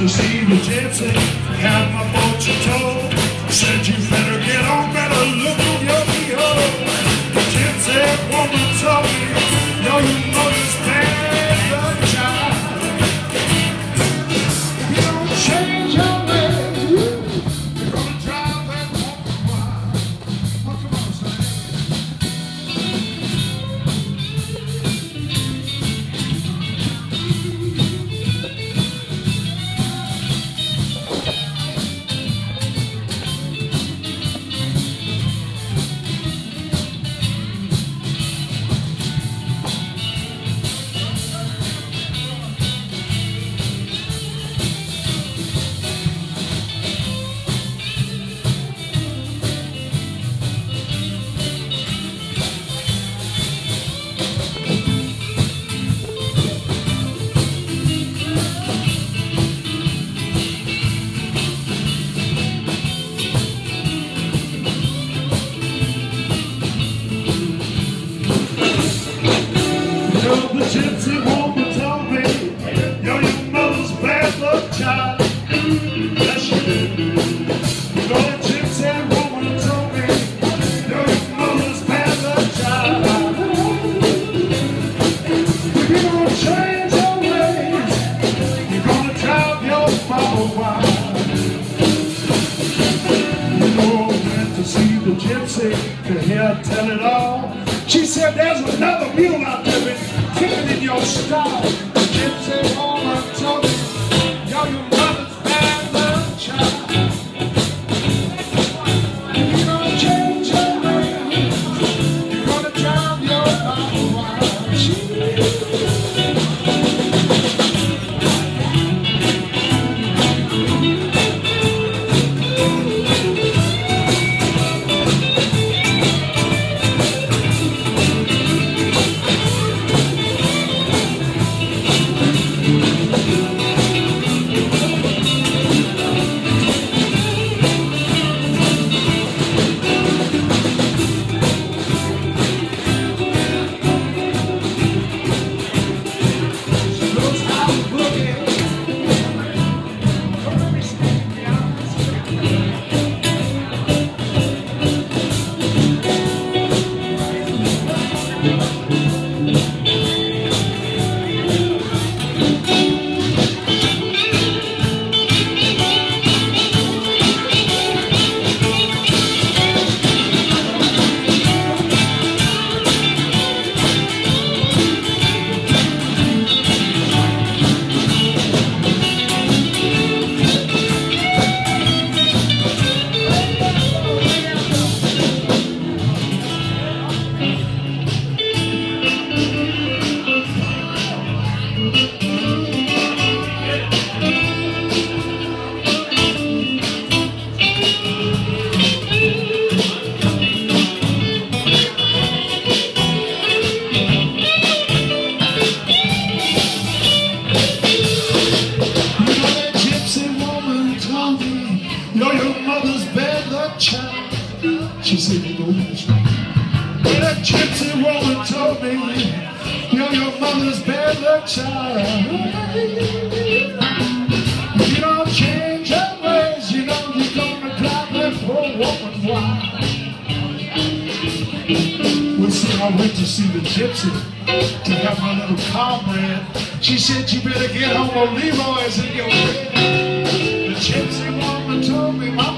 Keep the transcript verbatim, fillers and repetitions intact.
to see the gypsy, have my boat to tow. Said you better get on, better look on your keyhole. The gypsy woman told me, yo, you know this bad luck child. If you don't change your ways, you're gonna drive that woman wild. Oh, come on, son. The gypsy woman told me, yo, your mother's bad luck child. Yes, she did. The gypsy woman told me, yo, your mother's bad luck child. If you don't change your ways, you're gonna drive your mama wild. You know, I went to see the gypsy to hear her tell it all. She said, there's another mule out there with kicking in your stall. The gypsy woman told me, yo, your mother's bad luck child. If you don't change your ways, you're gonna drive your mama wild. She said, you know that's right. Well, that gypsy woman told me, you're your mother's bad luck child. If you don't change your ways, you know you're gonna drive that poor woman wild. Well, see, I went to see the gypsy to have my little comrade. She said, you better get home on Leroy's and get ready. The gypsy woman told me, my